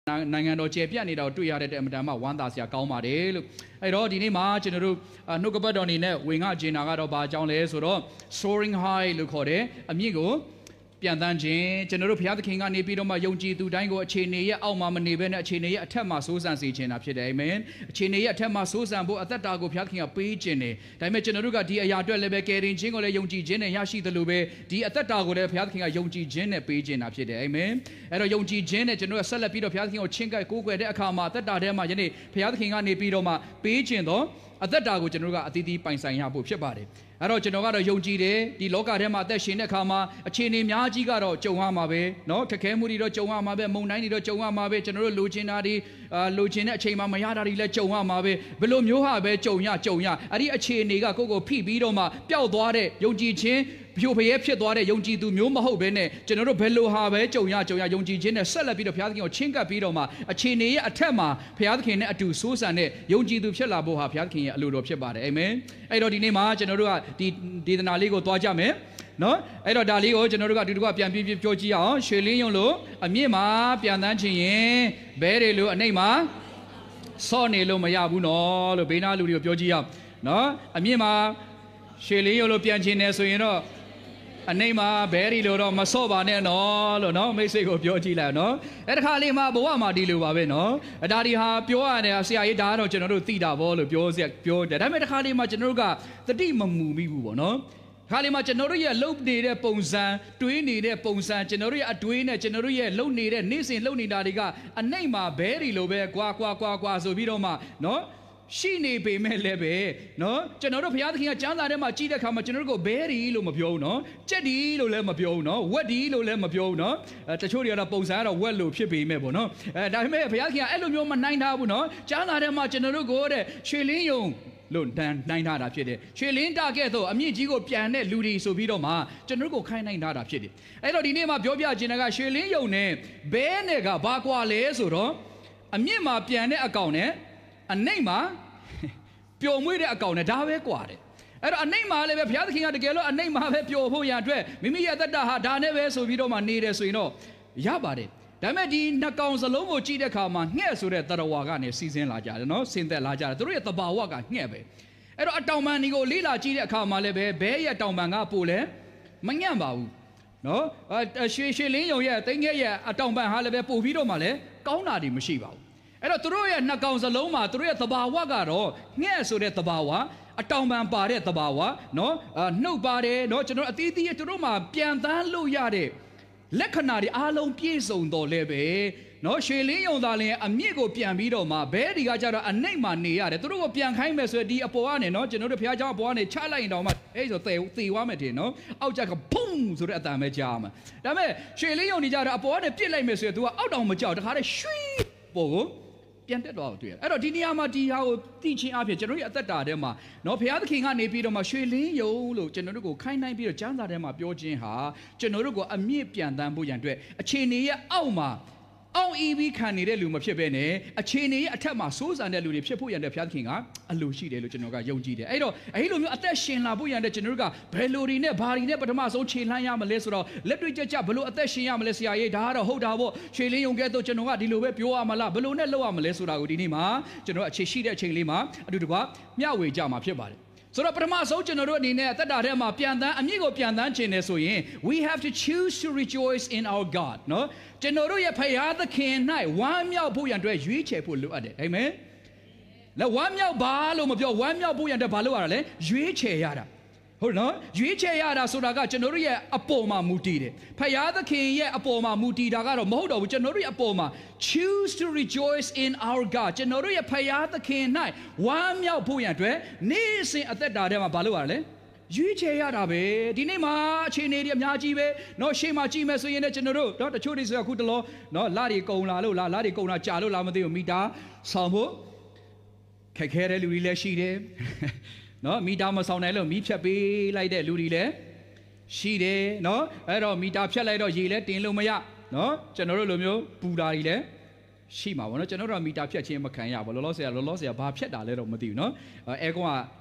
နိုင်ငံတော်ကျေပြတ်နေတော့တွေ့ရတဲ့အမတန်မှဝမ်းသာစရာကောင်းပါတယ်လို့အဲ့တော့ဒီနေ့မှာကျွန်တော်တို့နှုတ်ကပတ်တော်နေနဲ့ဝင်ငှကျင်တာကတော့ဘာအကြောင်းလဲဆိုတော့ soaring high လို့ခေါ်တယ်အမြင့်ကိုပြန်တန်းခြင်းကျွန်တော်တို့ဘုရားသခင်ကနေပြီးတော့မှယုံကြည်သူတိုင်းကိုအခြေအနေရဲ့အောက်မှာမနေဘဲနဲ့အခြေအနေရဲ့အထက်မှာစိုးစံစေခြင်းတာဖြစ်တယ်အာမင်အခြေအနေရဲ့အထက်မှာစိုးစံဖို့အသက်တာကိုဘုရားသခင်ကပေးခြင်းတယ်ဒါပေမဲ့ကျွန်တော်တို့ကဒီအရာအတွက်လည်းပဲကယ်တင်ခြင်းကိုလည်းယုံကြည်ခြင်းနဲ့ရရှိသလိုပဲဒီအသက်တာကိုလည်းဘုရားသခင်ကယုံကြည်ခြင်းနဲ့ပေးခြင်းတာဖြစ်တယ်အာမင်အဲ့တော့ယုံကြည်ခြင်းနဲ့ကျွန်တော်တို့ဆက်လက်ပြီးတော့ဘုရားသခင်ကိုချင့်ကပ်ကိုးကွယ်တဲ့အခါမှာအသက်တာထဲမှာယနေ့ဘုရားသခင်ကနေပြီးတော့မှပေးခြင်းတော့အသက်တာကိုကျွန်တော်တို့ကအသီးသီးပိုင်ဆိုင်ရဖို့ဖြစ်ပါတယ်အဲ့တော့ကျွန်တော်ကတော့ယုံကြည်တယ်ဒီလောကထဲမှာအသက်ရှင်တဲ့အခါမှာအခြေအနေများကြီးကတော့ကြုံရမှာပဲเนาะခက်ခဲမှုတွေတော့ကြုံရမှာပဲမုန်တိုင်းတွေတော့ကြုံရမှာပဲကျွန်တော်တို့လိုချင်တာတွေလိုချင်တဲ့အချိန်မှာမရတာတွေလည်းကြုံရမှာပဲဘယ်လိုမျိုးဟာပဲကြုံရအဲ့ဒီအခြေအနေကကိုယ့်ကိုဖိပြီးတော့မှပျောက်သွားတဲ့ယုံကြည်ခြင်းဖြိုဖျဲဖြစ်သွားတဲ့ယုံကြည်သူမျိုးမဟုတ်ဘဲနဲ့ကျွန်တော်တို့ဘယ်လိုဟာပဲကြုံရယုံကြည်ခြင်းနဲ့ဆက်လက်ပြီးတော့ဘုရားသခင်ကိုချင့်ကပ်ပြီးတော့မှအခြေအနေရဲ့အထက်မှာဘုရားသခင်နဲ့အတူစိုးစံတဲ့ယုံကြည်သူဖြစ်လာဖို့ဟာဘုရားသခင်ရဲ့အလိုတော်ဖြစ်ပါတယ်အာမင်အဲ့တော့ဒီနေ့မှာကျွန်တော်တို့ကဒီဒေသနာလေးကိုသွားကြမယ်နော်အဲ့တော့ဒါလေးကိုကျွန်တော်တို့ကဒီတစ်ခါပြန်ပြီးပြောကြည့်အောင်ရွှေလင်းယုံလို့အမြင့်မှာပြန်တန်းချင်ရင်ဘဲတွေလို့အနှိမ့်မှာဆော့နေလို့မရဘူးနော်လို့ဘေးနာလူတွေကိုပြောကြည့်အောင်နော်အမြင့်မှာရွှေလင်းယုံလို့ပြန်ချင်တယ်ဆိုရင်တော့အနှိမ့်မှာဘဲရီလို့တော့မဆော့ပါနဲ့နော်လို့နော်မိတ်ဆွေကိုပြောကြည့်လိုက်နော်အဲ့ဒီခါလေးမှာဘဝမှာဒီလိုပါပဲနော်ဒါဒီဟာပြောရတယ်ဆရာကြီးဒါကတော့ကျွန်တော်တို့သိတာဗောလို့ပြောတယ်ဒါပေမဲ့ဒီခါလေးမှာကျွန်တော်တို့ကသတိမမူမိဘူးဗောနော်ခါလေးမှာကျွန်တော်တို့ရဲ့လှုပ်နေတဲ့ပုံစံတွေးနေတဲ့ပုံစံကျွန်တော်တို့ရဲ့အတွေးနဲ့ကျွန်တော်တို့ရဲ့လှုပ်နေတဲ့နေ့စဉ်လှုပ်နေတာတွေကအနှိမ့်မှာဘဲရီလို့ပဲကွာဆိုပြီးတော့မှနော်ရှိနေပေမဲ့လည်းပဲနော်ကျွန်တော်တို့ဘုရားသခင်ကကျမ်းစာထဲမှာကြည့်တဲ့အခါမှာကျွန်တော်တို့ကိုဘဲရီလို့မပြောဘူးနော်ကြက်ဒီလို့လည်းမပြောဘူးနော်ဝက်ဒီလို့လည်းမပြောဘူးနော်တချို့တွေကတော့ပုံစံကတော့ဝက်လို့ဖြစ်ပေမဲ့ပေါ့နော်ဒါပေမဲ့ဘုရားသခင်ကအဲ့လိုမျိုးမနိုင်ထားဘူးနော်ကျမ်းစာထဲမှာကျွန်တော်တို့ကိုတဲ့ရွှေလင်းယုံလို့နိုင်ထားတာဖြစ်တယ်ရွှေလင်းတကဲ့သို့အမြင့်ကြီးကိုပြန်တဲ့လူတွေဆိုပြီးတော့မှကျွန်တော်တို့ကိုခိုင်းနိုင်ထားတာဖြစ်တယ်အဲ့တော့ဒီနေ့မှာပြောပြခြင်းကရွှေလင်းယုံနဲ့ဘဲနဲ့ကဘာကွာလဲဆိုတော့အမြင့်မှာပြန်တဲ့အကောင်နဲ့အနှိမ့်မှာပျော်မွေ့တဲ့အကောင်နဲ့ဒါပဲကွာတယ်အဲ့တော့အနှိမ့်မှာလည်းပဲဘုရားသခင်ကတကယ်လို့အနှိမ့်မှာပဲပျော်ဖို့ရအတွက်မိမိရဲ့တတ္တဟာဒါနဲ့ပဲဆိုပြီးတော့မှနေတယ်ဆိုရင်တော့ရပါတယ်ဒါပေမဲ့ဒီနှစ်ကောင်စလုံးကိုကြည့်တဲ့အခါမှာငှက်ဆိုတဲ့တရဝါကနေစီးဆင်းလာကြတယ်နော်ဆင်းသက်လာကြတယ်သူတို့ရဲ့တဘာဝကငှက်ပဲအဲ့တော့အတောင်ပံဒီကိုလေးလာကြည့်တဲ့အခါမှာလည်းပဲဘဲရဲ့တောင်ပံကပို့လဲမညံ့ပါဘူးနော်ရွှေလင်းယုံရဲ့တိမ်ငယ်ရဲ့အတောင်ပံဟာလည်းပဲပို့ပြီးတော့မှလည်းကောင်းတာတွေမရှိပါဘူးအဲ့တော့သူတို့ရဲ့နှစ်ကောင်စလုံးမှာသူတို့ရဲ့သဘာဝကတော့ငှက်ဆိုတဲ့သဘာဝအတောင်ပံပါတဲ့သဘာဝနော်နှုတ်ပါတယ်နော်ကျွန်တော်အသီးသီးသူတို့မှာပြန်တန်းလို့ရတဲ့လက္ခဏာတွေအားလုံးပြည့်စုံတော်လဲပဲနော်ရွှေလင်းယုံသားလင်းအမြင့်ကိုပြန်ပြီးတော့မှဘဲဒီကကြတော့အနှိမ့်မှာနေရတယ်သူတို့ကိုပြန်ခိုင်းမယ်ဆိုရင်ဒီအပေါ်ကနေနော်ကျွန်တော်တို့ဘုရားကျောင်းအပေါ်ကနေချလိုက်ရင်တော့မှအဲ့ဆိုသေသွားမယ်တင်နော်အောက်ကြကဘုံဆိုတဲ့အတန်ပဲကြားမှာဒါပေမဲ့ရွှေလင်းယုံနေကြတော့အပေါ်ကနေပြစ်လိုက်မယ်ဆိုရင် तू ကအောက်တောင်မကြောက်တခါတည်းရွှေပေါ်ကိုပြန်တက်သွားတွေ့ရတယ်အဲ့တော့ဒီနေရာမှာဒီဟာကိုသိချင်းအဖြစ်ကျွန်တော်ရဲ့အသက်တာထဲမှာနော်ဘုရားသခင်ကနေပြီးတော့မှရွှေလင်းယုံလို့ကျွန်တော်တို့ကိုခိုင်းနိုင်ပြီးတော့ကျမ်းစာထဲမှာပြောခြင်းဟာကျွန်တော်တို့ကိုအမြင့်ပြန်တန်းဖို့ရန်အတွက်အခြေအနေရဲ့အောက်မှာအောင်အီပြီးခံနေတဲ့လူမဖြစ်ဘဲနဲ့အခြေအနေရဲ့အထက်မှာစိုးစံတဲ့လူတွေဖြစ်ဖို့ရန်တဲ့ဘုရားသခင်ကအလိုရှိတယ်လို့ကျွန်တော်ကယုံကြည်တယ်အဲ့တော့အဲ့လိုမျိုးအသက်ရှင်လာဖို့ရန်တဲ့ကျွန်တော်တို့ကဘယ်လိုတွေနဲ့ဘာတွေနဲ့ပထမဆုံးခြေလှမ်းရမလဲဆိုတော့လက်တွေ့ကြဘယ်လိုအသက်ရှင်ရမလဲဆရာကြီးဒါကတော့ဟုတ်တာပေါ့ရွှေလင်းယုံကဲတော့ကျွန်တော်ကဒီလိုပဲပြောရမလားဘယ်လိုနဲ့လုပ်ရမလဲဆိုတာကိုဒီနေ့မှာကျွန်တော်အခြေရှိတဲ့အချိန်လေးမှာအတူတကွမျှဝေကြမှာဖြစ်ပါတယ်ဆိုတော့ပထမဆုံးကျွန်တော်တို့အနေနဲ့အသက်တာထဲမှာပြန်တန်းအမြင့်ကိုပြန်တန်းခြင်းနဲ့ဆိုရင် we have to choose to rejoice in our God နော်ကျွန်တော်တို့ရဲ့ဖခင်သခင်၌ဝမ်းမြောက်ဖို့ရန်အတွက်ရွေးချယ်ဖို့လိုအပ်တယ်အာမင်လက်ဝမ်းမြောက်ပါလို့မပြောဝမ်းမြောက်ဖို့ရန်အတွက်ဘာလို့ရတာလဲရွေးချယ်ရတာဟုတ်နော်ရွေးချယ်ရတာဆိုတာကကျွန်တော်တို့ရဲ့အပေါ်မှာမူတည်တယ်ဖခင်သခင်ရဲ့အပေါ်မှာမူတည်တာကတော့မဟုတ်တော့ဘူးကျွန်တော်တို့ရဲ့အပေါ်မှာ choose to rejoice in our God ကျွန်တော်တို့ရဲ့ဖခင်သခင်၌ဝမ်းမြောက်ဖို့ရန်အတွက်နေ့စဉ်အသက်တာထဲမှာဘာလို့ရလဲရွေးချယ်ရတာပဲဒီနေ့မှာအခြေအနေတွေအများကြီးပဲเนาะရှေ့မှာကြည့်မယ်ဆိုရင်လည်းကျွန်တော်တို့เนาะတချို့တွေဆိုအခုတလောเนาะလာတွေကုန်လာလို့လာတွေကုန်လာကြာလို့လာမသိဘူးမီတာဆောင်ဖို့ခက်ခဲတဲ့လူတွေလည်းရှိတယ်နော်မီတာမဆောင်နိုင်လို့မီးဖြတ်ပေးလိုက်တဲ့လူတွေလည်းရှိတယ်နော်အဲ့တော့မီတာဖြတ်လိုက်တော့ရေလည်းတင်လို့မရနော်ကျွန်တော်တို့လိုမျိုးပူတာတွေလည်းရှိမှာပေါ့နော်ကျွန်တော်တို့ကမီတာဖြတ်ခြင်းမခံရဘူးလောလောဆယ်ဘာဖြတ်တာလဲတော့မသိဘူးနော်အဲကွန်က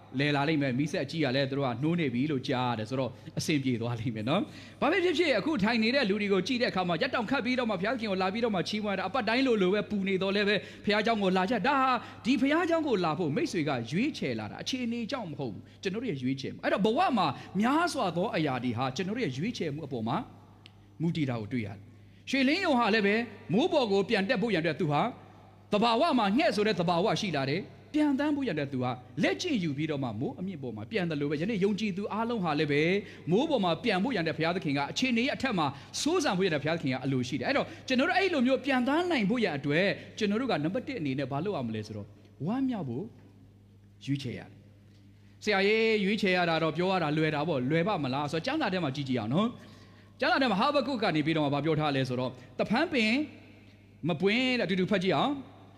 လဲလာလိမ့်မယ်မိဆက်ကြီးကလည်းတို့ကနှိုးနေပြီလို့ကြားရတယ်ဆိုတော့အဆင်ပြေသွားလိမ့်မယ်နော်ဘာဖြစ်အခုထိုင်နေတဲ့လူတွေကိုကြည့်တဲ့အခါမှာရက်တောင်ခတ်ပြီးတော့မှဘုရားခင်ကိုလာပြီးတော့မှချီးမွမ်းတာအပတ်တိုင်းလိုပဲပူနေတော့လည်းပဲဘုရားเจ้าကိုလာချက်ဒါဟာဒီဘုရားเจ้าကိုလာဖို့မိတ်ဆွေကရွေးချယ်လာတာအခြေအနေကြောင့်မဟုတ်ဘူးကျွန်တော်တို့ရဲ့ရွေးချယ်မှုအဲ့တော့ဘဝမှာများစွာသောအရာတွေဟာကျွန်တော်တို့ရဲ့ရွေးချယ်မှုအပေါ်မှာမူတည်တာကိုတွေ့ရတယ်ရွှေလင်းယုံဟာလည်းပဲမိုးပေါ်ကိုပြန်တက်ဖို့ရတဲ့သူဟာတဘာဝမှာငှဲ့ဆိုတဲ့တဘာဝရှိလာတယ်ပြန်တန်းဖို့ရတဲ့သူဟာလက်ကျင့်ယူပြီးတော့မှမိုးအမြင့်ပေါ်မှာပြန်တယ်လို့ပဲယနေ့ယုံကြည်သူအားလုံးဟာလည်းပဲမိုးပေါ်မှာပြန်ဖို့ရတဲ့ဘုရားသခင်ကအခြေအနေရဲ့အထက်မှာစိုးစံဖို့ရတဲ့ဘုရားသခင်ကအလိုရှိတယ်အဲ့တော့ကျွန်တော်တို့အဲ့လိုမျိုးပြန်တန်းနိုင်ဖို့ရအတွက်ကျွန်တော်တို့ကနံပါတ်1အနေနဲ့ဘာလုပ်ရမလဲဆိုတော့ဝမ်းမြောက်ဖို့ရွေးချယ်ရတယ်ဆရာရေးရွေးချယ်ရတာတော့ပြောရတာလွယ်တာပေါ့လွယ်ပါမလားဆိုတော့ကျမ်းစာထဲမှာကြည့်ကြည့်အောင်နော်ကျမ်းစာထဲမှာဟာဘကုတ်ကနေပြီးတော့ဘာပြောထားလဲဆိုတော့တဖန်းပင်မပွင့်တဲ့အတူတူဖတ်ကြည့်အောင်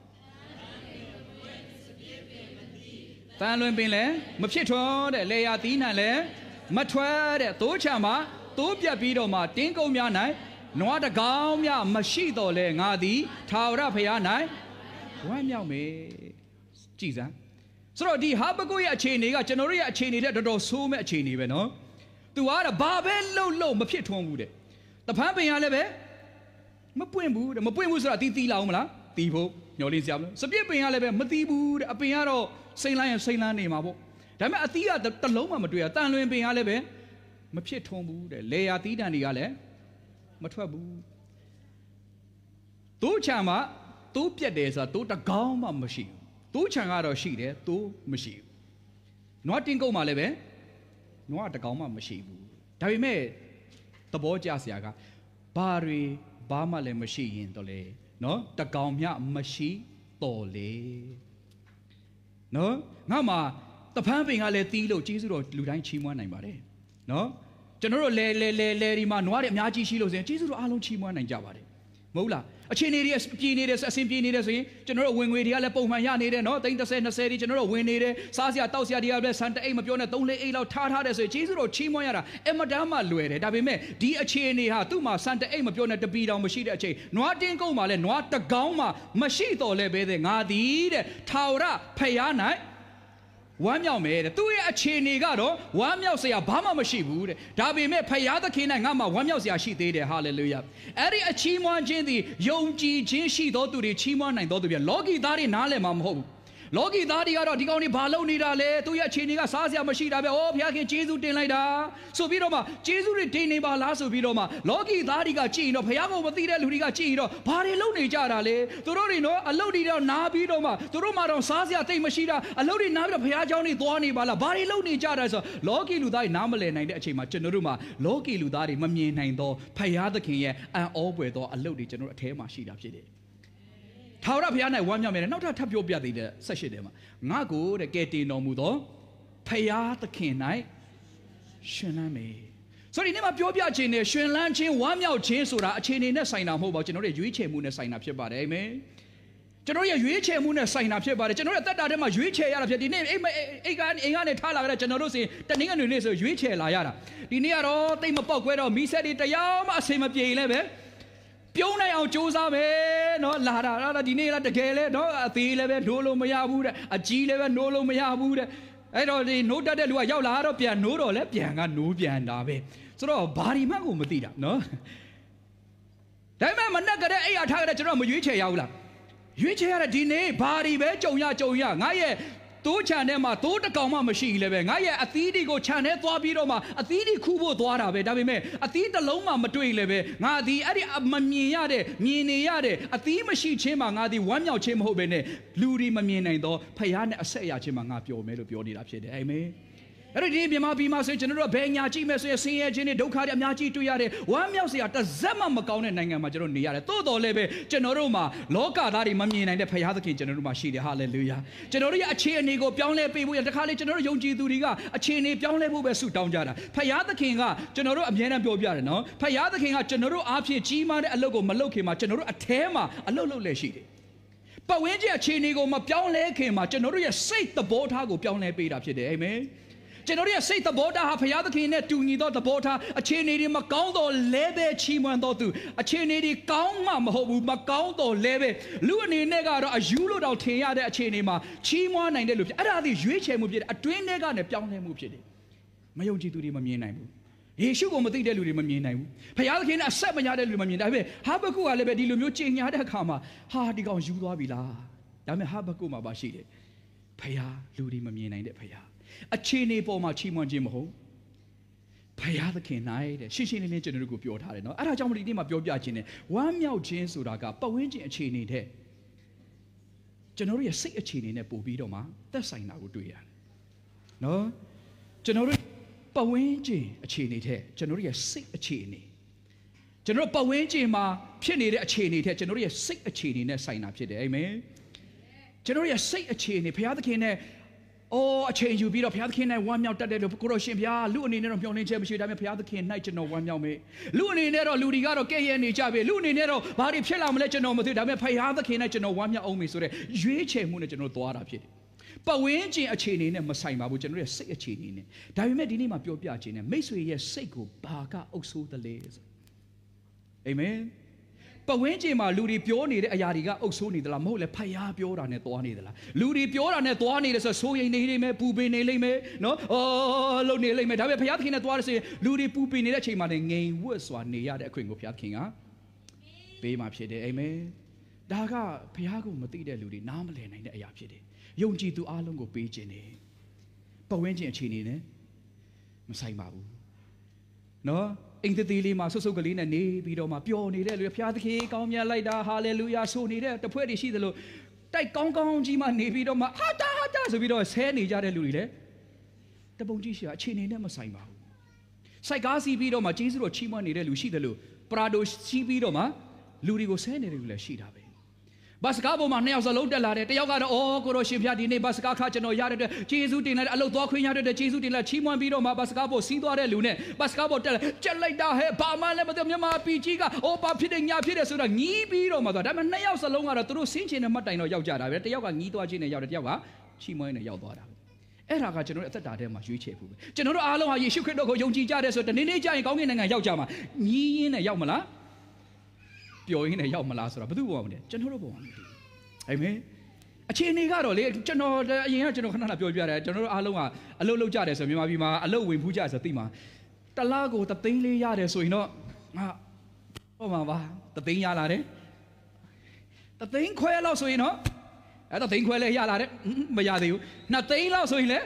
တန်လွင်ပင်လည်းမဖြစ်ထွန်းတဲ့လေယာသီးနှံလည်းမထွက်တဲ့သိုးချံမှာသိုးပြတ်ပြီးတော့မှတင်းကုန်းများ၌နွားတကောင်များမရှိတော့လဲငါသည်ထာဝရဘုရား၌ဝမ်းမြောက်မေကြည်စမ်းဆိုတော့ဒီဟာဘကုတ်ရဲ့အခြေအနေကကျွန်တော်တို့ရဲ့အခြေအနေတဲ့တော်တော်ဆိုးမဲ့အခြေအနေပဲနော်သူကတော့ဘာပဲလှုပ်မဖြစ်ထွန်းဘူးတဲ့တဖန်းပင်ကလည်းပဲမပွင့်ဘူးတဲ့မပွင့်ဘူးဆိုတာတီးလာအောင်မလားတီးဖို့ညှော်လေးစရာမလိုစပြစ်ပင်ကလည်းပဲမတီးဘူးတဲ့အပင်ကတော့စိမ့်လန်းရင်စိမ့်လန်းနေမှာပေါ့ဒါပေမဲ့အသီးကတလုံးမှမတွေ့ရတန်လွင်ပင်ကလည်းပဲမဖြစ်ထွန်းဘူးတဲ့လေယာသီးတန်တွေကလည်းမထွက်ဘူးတိုးချံမှာတိုးပြက်တယ်ဆိုတာတိုးတကောင်းမှမရှိဘူးတိုးချံကတော့ရှိတယ်တိုးမရှိဘူးနွားတင်းကုတ်မှလည်းပဲနွားတကောင်မှမရှိဘူးဒါပေမဲ့သဘောကျစရာကဘာတွေဘာမှလည်းမရှိရင်တော့လေနော်တကောင်မြမရှိတော့လေနော်ငါမှတဖန်းပင်ကလည်းတီးလို့ကျေးဇူးတော်လူတိုင်းချီးမွမ်းနိုင်ပါတယ်နော်ကျွန်တော်တို့လဲဒီမှာနွားတွေအများကြီးရှိလို့ဆိုရင်ကျေးဇူးတော်အားလုံးချီးမွမ်းနိုင်ကြပါတယ်မဟုတ်လားအခြေအနေတွေပြည်နေတယ်အဆင်ပြေနေတယ်ဆိုရင်ကျွန်တော်တို့ဝင်ငွေတွေကလည်းပုံမှန်ရနေတယ်နော်30 20တွေကျွန်တော်တို့ဝင်နေတယ်စားစရာတောက်စရာတွေကလည်းစံတအိတ်မပြောနဲ့3-4အိတ်လောက်ထားတယ်ဆိုရင်ကျေးဇူးတော်ချီးမွမ်းရတာအမတန်မှလွယ်တယ်ဒါပေမဲ့ဒီအခြေအနေဟာသူ့မှာစံတအိတ်မပြောနဲ့တပီတောင်မရှိတဲ့အချိန်နွားတင်းကုန်းမှာလည်းနွားတကောင်းမှမရှိတော့လဲပဲတဲ့ငါသည်တဲ့ထာဝရဖယား၌ဝမ်းမြောက်မယ်တဲ့သူ့ရဲ့အခြေအနေကတော့ဝမ်းမြောက်စရာဘာမှမရှိဘူးတဲ့ဒါပေမဲ့ဖယားသခင်၌ငါမှဝမ်းမြောက်စရာရှိသေးတယ်ဟာလေလုယာအဲ့ဒီအချီးမွမ်းခြင်းသည်ယုံကြည်ခြင်းရှိသောသူတွေချီးမွမ်းနိုင်သောသူပြလောကီသားတွေနားလည်မှာမဟုတ်ဘူးလောကီသားတွေကတော့ဒီကောင်တွေဘာလုပ်နေတာလဲသူ့ရဲ့အခြေအနေကစားစရာမရှိတာပဲဩဘုရားခင်ကျေးဇူးတင်လိုက်တာဆိုပြီးတော့မှကျေးဇူးတွေတင်နေပါလားဆိုပြီးတော့မှလောကီသားတွေကကြည်ရင်တော့ဘုရားကိုမသိတဲ့လူတွေကကြည်ရင်တော့ဘာတွေလုပ်နေကြတာလဲသူတို့တွေနော်အလုပ်တွေတော့နားပြီးတော့မှသူတို့မှတော့စားစရာတိတ်မရှိတာအလုပ်တွေနားပြီးတော့ဘုရားเจ้าတွေသွားနေပါလားဘာတွေလုပ်နေကြတာဆိုလောကီလူသားတွေနားမလည်နိုင်တဲ့အချိန်မှာကျွန်တော်တို့မှလောကီလူသားတွေမမြင်နိုင်သောဘုရားသခင်ရဲ့အံ့ဩဖွယ်သောအလုပ်တွေကျွန်တော်တို့အထဲမှာရှိတာဖြစ်တယ်ထာဝရဘုရား၌ဝမ်းမြောက်မယ်နောက်ထပ်ပြောပြသေးတဲ့18ထဲမှာငါကိုတဲ့ကဲတင်တော်မူသောဘုရားသခင်၌ရှင်လန်းမယ်ဆိုတော့ဒီနေ့မှာပြောပြခြင်းနဲ့ရှင်လန်းခြင်းဝမ်းမြောက်ခြင်းဆိုတာအခြေအနေနဲ့ဆိုင်တာမဟုတ်ပါဘူးကျွန်တော်တို့ရွေးချယ်မှုနဲ့ဆိုင်တာဖြစ်ပါတယ်အာမင်ကျွန်တော်ရဲ့ရွေးချယ်မှုနဲ့ဆိုင်တာဖြစ်ပါတယ်ကျွန်တော်ရဲ့တက်တာထဲမှာရွေးချယ်ရတာဖြစ်ဒီနေ့အိမ်ကနေထားလာကြတဲ့ကျွန်တော်တို့စီတနင်္ဂနွေနေ့ဆိုရွေးချယ်လာရတာဒီနေ့ကတော့တိတ်မပေါက်ခွဲတော့မီးဆက်တွေတရားမှအစင်မပြေလည်းပဲပြုံးနိုင်အောင်ကြိုးစားမယ်နော်လာတာဒီနေ့ကတကယ်လဲနော်အသေးလည်းပဲနိုးလို့မရဘူးတဲ့အကြီးလည်းပဲနိုးလို့မရဘူးတဲ့အဲ့တော့ဒီနိုးတတ်တဲ့လူကရောက်လာတော့ပြန်နိုးတော့လဲပြန်ကနိုးပြန်တာပဲဆိုတော့ဘာဒီမှကိုမသိတာနော်ဒါပေမဲ့မနဲ့ကတဲ့အဲ့ရထားကြတဲ့ကျွန်တော်မရွေးချယ်ရဘူးလားရွေးချယ်ရတဲ့ဒီနေ့ဘာဒီပဲကြုံရငါရဲ့တိုးချန်ထဲမှာတိုးတကောင်မှမရှိလည်းပဲငါရဲ့အသီးတွေကိုခြံထဲသွားပြီးတော့မှအသီးတွေခူးဖို့သွားတာပဲဒါပေမဲ့အသီးတစ်လုံးမှမတွေ့လည်းပဲငါဒီအဲ့ဒီမမြင်ရတဲ့မြင်နေရတဲ့အသီးမရှိခြင်းမှာငါဒီဝမ်းမြောက်ခြင်းမဟုတ်ဘဲနဲ့လူတွေမမြင်နိုင်တော့ဖယားနဲ့အဆက်အရခြင်းမှာငါပျော်မယ်လို့ပြောနေတာဖြစ်တယ်အာမင်အဲ့ဒီမြန်မာပြည်မှာဆိုရင်ကျွန်တော်တို့ဘယ်ညာကြည့်မယ်ဆိုရင်ဆင်းရဲခြင်းတွေဒုက္ခတွေအများကြီးတွေ့ရတယ်ဝမ်းမြောက်စရာတစ်စက်မှမကောင်းတဲ့နိုင်ငံမှာကျွန်တော်နေရတယ်တိုးတော်လည်းပဲကျွန်တော်တို့မှာလောကသားတွေမမြင်နိုင်တဲ့ဖယားသခင်ကျွန်တော်တို့မှာရှိတယ်ဟာလေလုယာကျွန်တော်တို့ရဲ့အခြေအနေကိုပြောင်းလဲပေးဖို့ရတခါလေကျွန်တော်တို့ယုံကြည်သူတွေကအခြေအနေပြောင်းလဲဖို့ပဲဆုတောင်းကြတာဖယားသခင်ကကျွန်တော်တို့အမြဲတမ်းပြောပြတယ်နော်ဖယားသခင်ကကျွန်တော်တို့အားဖြင့်ကြီးမားတဲ့အလုပ်ကိုမလုပ်ခင်မှာကျွန်တော်တို့အထဲမှာအလုပ်လုပ်လဲရှိတယ်ပတ်ဝန်းကျင်အခြေအနေကိုမပြောင်းလဲခင်မှာကျွန်တော်တို့ရဲ့စိတ်သဘောထားကိုပြောင်းလဲပေးတာဖြစ်တယ်အာမင်ကျွန်တော်ရဲ့စိတ်သဘောထားဟာဘုရားသခင်နဲ့တူညီသောသဘောထားအခြေအနေတွေမကောင်းတော့လဲပဲချီးမွမ်းတော်သူအခြေအနေတွေကောင်းမှမဟုတ်ဘူးမကောင်းတော့လဲပဲလူအနေနဲ့ကတော့အယူလို့တော့ထင်ရတဲ့အခြေအနေမှာချီးမွမ်းနိုင်တဲ့လူဖြစ်အဲ့ဒါသည်ရွေးချယ်မှုဖြစ်တယ်အတွင်းထဲကနေပြောင်းလဲမှုဖြစ်တယ်မယုံကြည်သူတွေမမြင်နိုင်ဘူးယေရှုကိုမသိတဲ့လူတွေမမြင်နိုင်ဘူးဘုရားသခင်နဲ့အဆက်မရတဲ့လူတွေမမြင်နိုင်ဘူးဟာဘကုကလည်းပဲဒီလိုမျိုးကြင်ညာတဲ့အခါမှာဟာဒီကောင်ယူသွားပြီလားဒါပေမဲ့ဟာဘကုမှာပါရှိတယ်ဘုရားလူတွေမမြင်နိုင်တဲ့ဘုရားအခြေအနေပေါ်မှာချီးမွမ်းခြင်းမဟုတ်ဘုရားသခင်၌တဲ့ရှင်းရှင်းလင်းလင်းကျွန်တော်တို့ကိုပြောထားတယ်နော်အဲ့ဒါကြောင့်မလို့ဒီနေ့မှာပြောပြခြင်းနဲ့ဝမ်းမြောက်ခြင်းဆိုတာကပတ်ဝန်းကျင်အခြေအနေတဲ့ကျွန်တော်တို့ရဲ့စိတ်အခြေအနေနဲ့ပို့ပြီးတော့မှသက်ဆိုင်တာကိုတွေ့ရတယ်နော်ကျွန်တော်တို့ပတ်ဝန်းကျင်အခြေအနေတဲ့ကျွန်တော်တို့ရဲ့စိတ်အခြေအနေကျွန်တော်တို့ပတ်ဝန်းကျင်မှာဖြစ်နေတဲ့အခြေအနေတဲ့ကျွန်တော်တို့ရဲ့စိတ်အခြေအနေနဲ့ဆိုင်တာဖြစ်တယ်အာမင်ကျွန်တော်ရဲ့စိတ်အခြေအနေဘုရားသခင်နဲ့အချိန်ယူပြီးတော့ဘုရားသခင်နဲ့ဝမ်းမြောက်တတ်တယ်လို့ကိုရောရှင်ဘုရားလူအနေနဲ့တော့မျှော်လင့်ချက်မရှိဒါပေမဲ့ဘုရားသခင်၌ကျွန်တော်ဝမ်းမြောက်မယ်လူအနေနဲ့တော့လူတွေကတော့ကဲ့ရဲ့နေကြပြီလူအနေနဲ့တော့ဘာတွေဖြစ်လာမလဲကျွန်တော်မသိဒါပေမဲ့ဘုရားသခင်နဲ့ကျွန်တော်ဝမ်းမြောက်အောင်မယ်ဆိုတဲ့ရွေးချယ်မှုနဲ့ကျွန်တော်သွားတာဖြစ်တယ်ပတ်ဝန်းကျင်အခြေအနေနဲ့မဆိုင်ပါဘူးကျွန်တော်ရဲ့စိတ်အခြေအနေနဲ့ဒါပေမဲ့ဒီနေ့မှာပြောပြခြင်းနဲ့မိတ်ဆွေရဲ့စိတ်ကိုဘာကအုပ်ဆိုးတယ်လဲအာမင်ပတ်ဝန်းကျင်မှာလူတွေပြောနေတဲ့အရာတွေကအုပ်ဆိုးနေသလားမဟုတ်လေဖယားပြောတာနဲ့သွားနေသလားလူတွေပြောတာနဲ့သွားနေတယ်ဆိုဆိုရင်နေလိမ့်မယ်ပူပင်နေလိမ့်မယ်နော်လုံနေလိမ့်မယ်ဒါပေမဲ့ဘုရားသခင်နဲ့သွားတယ်ဆိုရင်လူတွေပူပင်နေတဲ့အချိန်မှာလည်းငြိမ်ဝှက်စွာနေရတဲ့အခွင့်ကိုဘုရားသခင်ကပေးမှာဖြစ်တယ်အာမင်ဒါကဘုရားကိုမသိတဲ့လူတွေနားမလည်နိုင်တဲ့အရာဖြစ်တယ်ယုံကြည်သူအားလုံးကိုပေးခြင်းတယ်ပတ်ဝန်းကျင်အခြေအနေနဲ့မဆိုင်ပါဘူးနော်အင်္ဂတိလေးမှာဆုပ်ဆုပ်ကလေးနဲ့နေပြီးတော့မှပျော်နေတဲ့လူဘုရားသခင်ကောင်းမြတ်လိုက်တာဟာလေလုယာဆိုနေတဲ့တဖွဲ့တွေရှိသလိုတိုက်ကောင်းကောင်းကြီးမှနေပြီးတော့မှဟာတာဆိုပြီးတော့ဆဲနေကြတဲ့လူတွေလည်းတပုံကြီးရှိတာအခြေအနေနဲ့မဆိုင်ပါဘူးစိုက်ကားစီးပြီးတော့မှကျေးဇူးတော်ချီးမွမ်းနေတဲ့လူရှိတယ်လို့ပရာဒိုစီးပြီးတော့မှလူတွေကိုဆဲနေတဲ့လူလည်းရှိတာပဲဘတ်စကားပေါ်မှာနှစ်ယောက်စလုံးတက်လာတယ်တယောက်ကတော့ကိုရောရှင်ဖျားဒီနေ့ဘတ်စကားခါကျွန်တော်ရတဲ့အတွက်ကျေးဇူးတင်လိုက်အလုပ်သွားခွင့်ရတဲ့အတွက်ကျေးဇူးတင်လိုက်ချီးမွမ်းပြီးတော့မှဘတ်စကားပေါ်စီးသွားတဲ့လူနဲ့ဘတ်စကားပေါ်တက်ကြက်လိုက်တာဟဲ့ဘာမှလည်းမသိမြန်မာပြည်ကြီးကဘာဖြစ်တယ်ညာဖြစ်တယ်ဆိုတော့ညီးပြီးတော့မှသွားဒါပေမဲ့နှစ်ယောက်စလုံးကတော့သူတို့ဆင်းချင်တဲ့မှတ်တိုင်တော့ရောက်ကြတာပဲတယောက်ကညီးသွားခြင်းနဲ့ရောက်တယ်တယောက်ကချီးမွမ်းနဲ့ရောက်သွားတာအဲ့ဒါကကျွန်တော်တို့အသက်တာထဲမှာရွေးချယ်ဖို့ပဲကျွန်တော်တို့အားလုံးဟာယေရှုခရစ်တော်ကိုယုံကြည်ကြတဲ့ဆိုတော့တနေ့နေ့ကျရင်ကောင်းကင်နိုင်ငံရောက်ကြမှာညီးရင်းနဲ့ရောက်မလားပျော်ရင်းနဲ့ရောက်မလားဆိုတော့ဘယ်သူပေါ်မှာလဲကျွန်တော်တို့ပေါ်မှာအာမင်အခြေအနေကတော့လေကျွန်တော်အရင်ကကျွန်တော်ခဏခဏပြောပြတယ်ကျွန်တော်တို့အားလုံးကအလုပ်လုပ်ကြတယ်ဆိုမြန်မာပြည်မှာအလုပ်ဝင်ဖူးကြဆိုသိမှာတလားကို3သိန်းလေးရတယ်ဆိုရင်တော့ဟောမှာပါ3သိန်းရလာတယ်3သိန်းခွဲလောက်ဆိုရင်တော့3သိန်းခွဲလည်းရလာတယ်မရသေးဘူး2သိန်းလောက်ဆိုရင်လည်း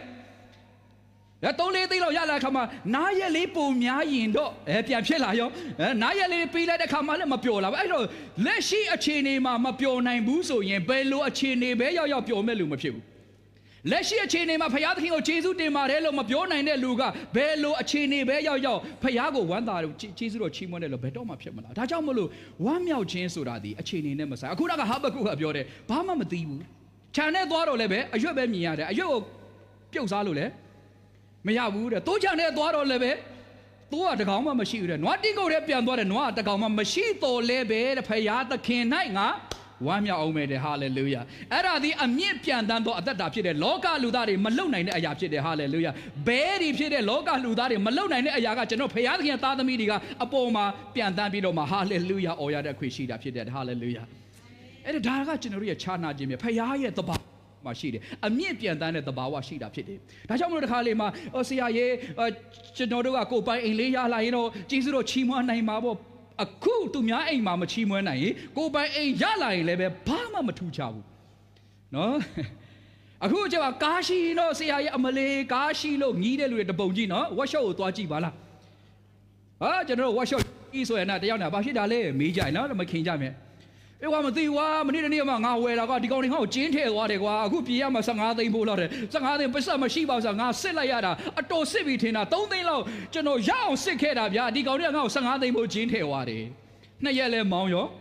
3-4သိန်းလောက်ရလာခါမှာနားရက်လေးပုံများရင်တော့ပြန်ဖြစ်လာရောနားရက်လေးပေးလိုက်တဲ့ခါမှာလည်းမပျော်လာဘူးအဲ့တော့လက်ရှိအခြေအနေမှာမပျော်နိုင်ဘူးဆိုရင်ဘယ်လိုအခြေအနေပဲရောက်ပျော်မဲ့လူမဖြစ်ဘူးလက်ရှိအခြေအနေမှာဘုရားသခင်ကိုကျေးဇူးတင်ပါတယ်လို့မပြောနိုင်တဲ့လူကဘယ်လိုအခြေအနေပဲရောက်ဘုရားကိုဝမ်းသာလို့ကျေးဇူးတော်ချီးမွမ်းတယ်လို့ဘယ်တော့မှဖြစ်မလားဒါကြောင့်မလို့ဝမ်းမြောက်ခြင်းဆိုတာဒီအခြေအနေနဲ့မဆိုင်အခုကဟာဘကုကပြောတယ်ဘာမှမသိဘူးခြံနဲ့သွားတော့လည်းပဲအရွက်ပဲမြင်ရတယ်အရွက်ကိုပြုတ်စားလို့လည်းမရဘူးတဲ့တိုးချန်နဲ့သွားတော့လည်းပဲတိုးကတကောင်မှမရှိဘူးတဲ့နွားတင်းကုတ်ထဲပြန်သွားတယ်နွားကတကောင်မှမရှိတော့လဲပဲတဲ့ဖယားသခင်၌ငါဝမ်းမြောက်အောင်မယ်တဲ့ဟာလေလုယာအဲ့ဒါဒီအမြင့်ပြန်တန်းသောအသက်တာဖြစ်တဲ့လောကလူသားတွေမလုံနိုင်တဲ့အရာဖြစ်တယ်ဟာလေလုယာဘဲဒီဖြစ်တဲ့လောကလူသားတွေမလုံနိုင်တဲ့အရာကကျွန်တော်ဖယားသခင်သားသမီးတွေကအပေါ်မှာပြန်တန်းပြီးတော့မှဟာလေလုယာအော်ရတဲ့အခွင့်ရှိတာဖြစ်တယ်ဟာလေလုယာအဲ့ဒါကကျွန်တော်တို့ရဲ့ခြားနာခြင်းပဲဖယားရဲ့သဘာရှိတယ်အမြင့်ပြန်တန်းတဲ့သဘာဝရှိတာဖြစ်တယ်ဒါကြောင့်မလို့တခါလေမှာဆရာရေကျွန်တော်တို့ကကိုယ်ပိုင်အိမ်လေးရလာရင်တော့ကျေးဇူးတော်ချီးမွမ်းနိုင်မှာပေါ့အခုသူများအိမ်မှာမချီးမွမ်းနိုင်ရင်ကိုယ်ပိုင်အိမ်ရလာရင်လည်းပဲဘာမှမထူးခြားဘူးနော်အခုကျတော့ကားရှိတော့ဆရာရေအမလေးကားရှိလို့ညီးတဲ့လူတွေတပုံကြီးနော် workshop ကိုသွားကြည့်ပါလားကျွန်တော်တို့ workshop ကြီးဆိုရင်တယောက်နဲ့ဘာဖြစ်တာလဲမေးကြနော်မခင်ကြမယ်အေးကွာမသိဘူးကွာမနေ့တနေ့မှငါဝယ်တာကွာဒီကောင်တွေငါ့ကိုကျင်းထည့်သွားတယ်ကွာအခုပြေးရမှာ15သိန်းပို့လောက်တယ်15သိန်းပတ်စံမရှိပါဘူးဆိုငါစစ်လိုက်ရတာအတော်စစ်ပြီးထင်တာ3သိန်းလောက်ကျွန်တော်ရအောင်စစ်ခဲ့တာဗျာဒီကောင်တွေကငါ့ကို15သိန်းပို့ကျင်းထည့်သွားတယ်2ရက်လဲမောင်းရော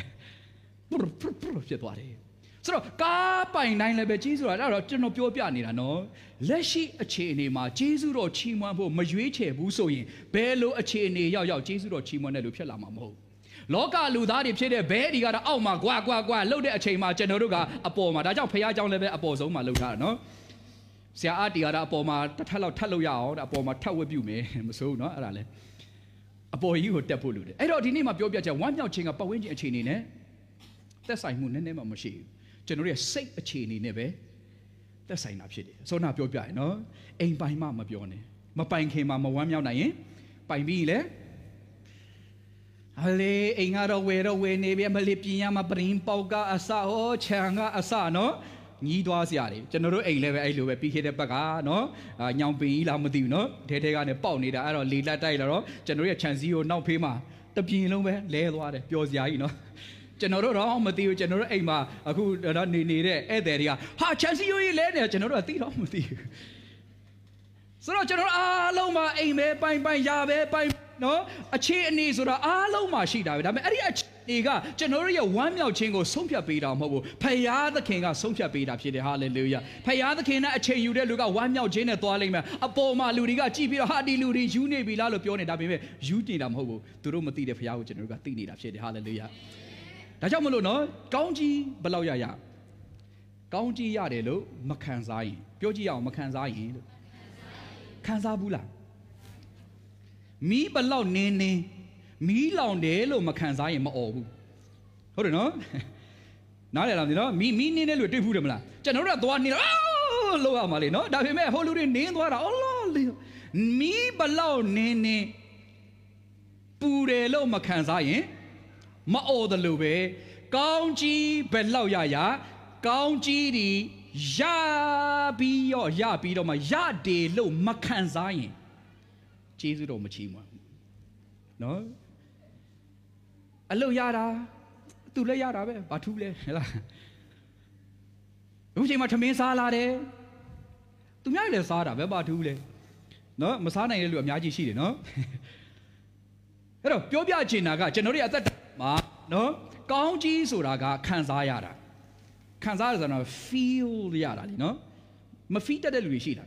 ဖြစ်သွားတယ်ဆိုတော့ကားပိုင်တိုင်းလည်းပဲကျေးဇူးတော်အဲ့တော့ကျွန်တော်ပြောပြနေတာနော်လက်ရှိအခြေအနေမှာကျေးဇူးတော်ချီးမွမ်းဖို့မရွေးချယ်ဘူးဆိုရင်ဘယ်လိုအခြေအနေရောက်ကျေးဇူးတော်ချီးမွမ်းတဲ့လူဖြစ်လာမှာမဟုတ်လောကလူသားတွေဖြစ်တဲ့ဘဲဒီကတော့အောက်မှာကွာလှုပ်တဲ့အချိန်မှာကျွန်တော်တို့ကအပေါ်မှာဒါကြောင့်ဖခင်เจ้าလည်းပဲအပေါ်ဆုံးမှာလှုပ်ထားတာနော်ဆရာအတီကတော့အပေါ်မှာတစ်ထပ်လောက်ထပ်လို့ရအောင်အပေါ်မှာထပ်ဝက်ပြုမယ်မစိုးဘူးเนาะအဲ့ဒါလေအပေါ်ကြီးကိုတက်ဖို့လိုတယ်အဲ့တော့ဒီနေ့မှာပြောပြချက်ဝမ်းမြောက်ခြင်းကပတ်ဝန်းကျင်အခြေအနေနဲ့သက်ဆိုင်မှုနည်းနည်းမှမရှိဘူးကျွန်တော်ရဲ့စိတ်အခြေအနေနဲ့ပဲသက်ဆိုင်တာဖြစ်တယ်ဆိုတော့ပြောပြရင်เนาะအိမ်ပိုင်မှမပြောနဲ့မပိုင်ခင်မှာမဝမ်းမြောက်နိုင်ရင်ပိုင်ပြီးလေအလေအိမ်ကတော့ဝယ်နေပြီမလေးပြင်ရမှာပရင်ပေါက်ကအစဟောခြံကအစเนาะညီးသွားစရာတွေကျွန်တော်တို့အိမ်လည်းပဲအဲ့လိုပဲပြီးခဲ့တဲ့ဘက်ကနော်ညောင်ပင်ကြီးလားမသိဘူးနော်ထဲကနေပေါက်နေတာအဲ့တော့လေလက်တိုက်လာတော့ကျွန်တော်ရဲ့ခြံစည်းကိုနောက်ဖေးမှာတပြင်းလုံးပဲလဲသွားတယ်ပျော်စရာကြီးနော်ကျွန်တော်တို့တော့မသိဘူးကျွန်တော်တို့အိမ်မှာအခုတော့နေတဲ့ဧည့်သည်တွေကဟာခြံစည်းကြီးလဲနေကျွန်တော်တို့ကသိတော့မသိဘူးဆိုတော့ကျွန်တော်အားလုံးမှာအိမ်ပဲပိုင်ရပဲပိုင်နော်အခြေအနေဆိုတာအားလုံးမှာရှိတာပဲဒါပေမဲ့အဲ့ဒီအခြေကကျွန်တော်တို့ရဲ့ဝမ်းမြောက်ခြင်းကိုဆုံးဖြတ်ပေးတာမဟုတ်ဘူးဖခင်သခင်ကဆုံးဖြတ်ပေးတာဖြစ်တယ်ဟာလေလုယာဖခင်သခင်နဲ့အချိန်ယူတဲ့လူကဝမ်းမြောက်ခြင်းနဲ့သွားလိမ့်မယ်အပေါ်မှာလူတွေကကြည့်ပြီးတော့ဟာဒီလူတွေယူနေပြီလားလို့ပြောနေတာဒါပေမဲ့ယူနေတာမဟုတ်ဘူးသူတို့မသိတဲ့ဖခင်ကိုကျွန်တော်တို့ကသိနေတာဖြစ်တယ်ဟာလေလုယာဒါကြောင့်မလို့နော်ကောင်းကြီးဘယ်လောက်ရကောင်းကြီးရတယ်လို့မခံစားရင်ပြောကြည့်ရအောင်မခံစားရင်လို့ခံစားဘူးလားမီးဘလောက်နင်းမီးလောင်တယ်လို့မခံစားရင်မអော်ဘူးဟုတ်တယ်နော်နားလည်လားမသိနော်မီးနင်းတယ်လို့တွေ့ဘူးတယ်မလားကျွန်တော်တို့ကသွားနေတာလို့ရမှာလေနော်ဒါပေမဲ့ဟိုလူတွေနင်းသွားတာအော်လို့လေမီးဘလောက်နင်းပူတယ်လို့မခံစားရင်မអော်တယ်လို့ပဲကောင်းကြီးဘယ်လောက်ရကောင်းကြီးဒီရပြီးတော့မှရတယ်လို့မခံစားရင်ကျေးဇူးတော်မချီးမွမ်းနော်အလုပ်ရတာသူလည်းရတာပဲဘာထူးလဲဟဲ့လားအခုချိန်မှာထမင်းစားလာတယ်သူများလည်းစားတာပဲဘာထူးလဲနော်မစားနိုင်တဲ့လူအများကြီးရှိတယ်နော်အဲ့တော့ပြောပြချင်တာကကျွန်တော်တို့အသက်မှာနော်ကောင်းကြီးဆိုတာကခံစားရတာခံစားရဆိုတာ feel ရတာလीနော်မ feel တတ်တဲ့လူတွေရှိတာ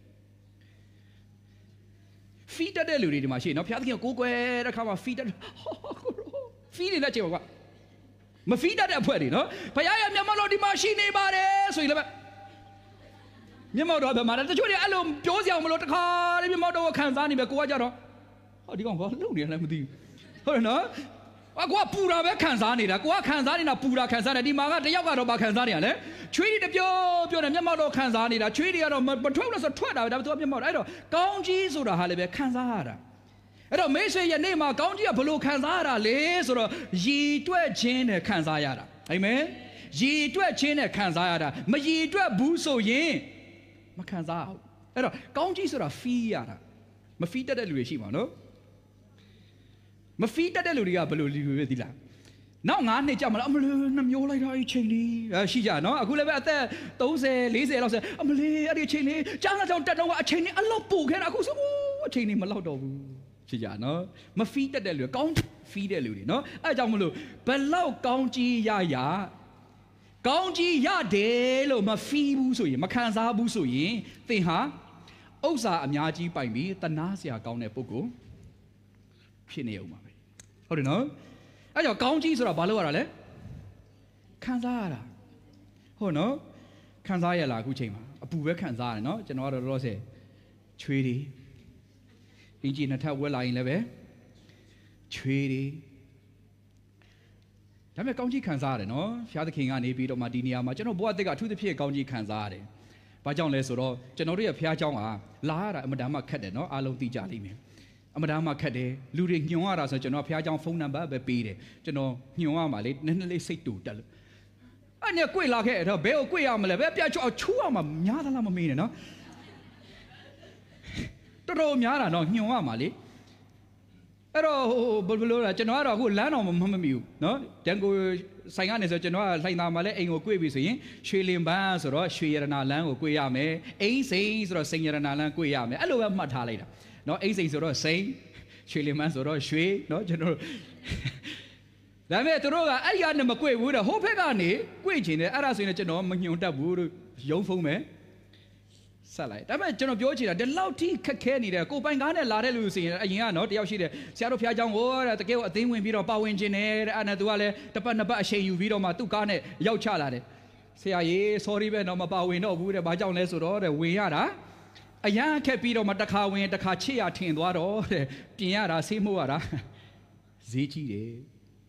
feed တတ်တဲ့လူတွေဒီမှာရှိနော်ဖျားသခင်ကိုကိုွယ်တဲ့ခါမှာ feed တတ် feed နေတဲ့ချိန်မှာမ feed တတ်တဲ့အဖွဲ့တွေနော်ဘုရားရဲ့မျက်မှောက်တော်ဒီမှာရှိနေပါတယ်ဆိုရင်လည်းမျက်မှောက်တော်ဘယ်မှာလဲတချို့တွေအဲ့လိုပြောစရာမလိုတခါလေးမျက်မှောက်တော်ကိုခံစားနေပဲကိုကကြတော့ဟောဒီကောင်ကလုံနေလည်းမသိဘူးဟုတ်တယ်နော်ကိုကပူတာပဲခံစားနေတာကိုကခံစားနေတာပူတာခံစားတယ်ဒီမှာကတယောက်ကတော့ဘာခံစားနေရလဲချွေးတွေတပြောနေမျက်မှောက်တော့ခံစားနေတာချွေးတွေကတော့မထွက်လို့ဆိုထွက်တာပဲဒါပေမဲ့သူကမျက်မှောက်အဲ့တော့ကောင်းကြီးဆိုတာဟာလည်းပဲခံစားရတာအဲ့တော့မိတ်ဆွေရဲ့နေ့မှာကောင်းကြီးကဘလို့ခံစားရတာလဲဆိုတော့ရည်တွက်ခြင်းနဲ့ခံစားရတာအာမင်ရည်တွက်ခြင်းနဲ့ခံစားရတာမရည်တွက်ဘူးဆိုရင်မခံစားဘူးအဲ့တော့ကောင်းကြီးဆိုတာ feel ရတာမ feel တတ်တဲ့လူတွေရှိမှာနော်မ feel တတ်တဲ့လူတွေကဘယ်လိုလူတွေသိလားနောက်9နှစ်ကြာမှလည်းအမလေးနှမျိုးလိုက်တာအချိန်လေးရှိကြနော်အခုလည်းပဲအသက်30 40လောက်ဆိုအမလေးအဲ့ဒီအချိန်လေးကြားလာကြောင်တက်တော့ကအချိန်လေးအလောက်ပို့ခဲ့တာအခုဆိုအချိန်လေးမလောက်တော့ဘူးရှိကြနော်မ feel တတ်တဲ့လူကောင်း feel တဲ့လူတွေနော်အဲ့ကြောင့်မလို့ဘယ်လောက်ကောင်းကြီးရကောင်းကြီးရတယ်လို့မ feel ဘူးဆိုရင်မခံစားဘူးဆိုရင်သင်ဟာဥစ္စာအများကြီးပိုင်ပြီးတနာစရာကောင်းတဲ့ပုဂ္ဂိုလ်ဖြစ်နေအောင်ပါပဲဟုတ်တယ်နော်အဲ့ကြောင့်ကောင်းကြီးဆိုတာဘာလို့ရတာလဲခံစားရတာဟုတ်နော်ခံစားရလားအခုချိန်မှာအပူပဲခံစားရတယ်နော်ကျွန်တော်ကတော့တော့ဆယ်ချွေးတွေအင်ဂျင်နှစ်ထပ်ဝက်လာရင်လည်းပဲချွေးတွေဒါပေမဲ့ကောင်းကြီးခံစားရတယ်နော်ဖျားသခင်ကနေပြီးတော့မှဒီနေရာမှာကျွန်တော်ဘဝအသက်ကအထူးသဖြင့်ကောင်းကြီးခံစားရတယ်ဘာကြောင့်လဲဆိုတော့ကျွန်တော်တို့ရဲ့ဖျားเจ้าကလာရတာအမတန်မှခက်တယ်နော်အားလုံးသိကြလိမ့်မယ်အမတန်မှခက်တယ်လူတွေညွှန်ရတာဆိုကျွန်တော်ဖျားเจ้าဖုန်းနံပါတ်ပဲပေးတယ်ကျွန်တော်ညွှန်ရမှာလေနည်းနည်းလေးစိတ်တူတက်လို့အဲ့နဲ့ကြွေလာခဲ့တော့ဘယ်ကိုကြွေရမလဲပဲပြချောချူးရမှာများသလားမမေးနဲ့နော်တော်တော်များတာတော့ညွှန်ရမှာလေအဲ့တော့ဘယ်လိုလဲကျွန်တော်ကတော့အခုလမ်းတော်မမီဘူးနော်တန်ကိုဆိုင်ကနေဆိုကျွန်တော်ကလှိုင်သာမှာလဲအိမ်ကိုကြွေပြီဆိုရင်ရွှေလင်ပန်းဆိုတော့ရွှေရတနာလမ်းကိုကြွေရမယ်အိမ်စိန်ဆိုတော့စိန်ရတနာလမ်းကြွေရမယ်အဲ့လိုပဲမှတ်ထားလိုက်တာနော်အိမ်စိန်ဆိုတော့စိန်ရွှေလင်ပန်းဆိုတော့ရွှေနော်ကျွန်တော်ဒါပေမဲ့သူတို့ကအဲ့ဒီကနေမကြွေဘူးတဲ့ဟိုဘက်ကနေကြွေချင်တယ်အဲ့ဒါဆိုရင်ကျွန်တော်မညွန်တတ်ဘူးလို့ရုံဖုံးမယ်ဆက်လိုက်ဒါပေမဲ့ကျွန်တော်ပြောချင်တာဒီလောက်ထိခက်ခဲနေတယ်ကိုပိုင်ကားနဲ့လာတဲ့လူဆိုရင်အရင်ကနော်တယောက်ရှိတယ်ဆရာတို့ဖျားเจ้าကိုတဲ့တကယ်ကိုအသိဝင်ပြီးတော့ပါဝင်ခြင်းနဲ့တဲ့အဲ့နဲ့သူကလည်းတစ်ပတ်နှစ်ပတ်အချိန်ယူပြီးတော့မှသူ့ကားနဲ့ရောက်ချလာတယ် Say, sorry, but no about we know who the Bajan less or the we are. A young capito Mataka went the Kachia tin water, Piara Simuara. Zichi.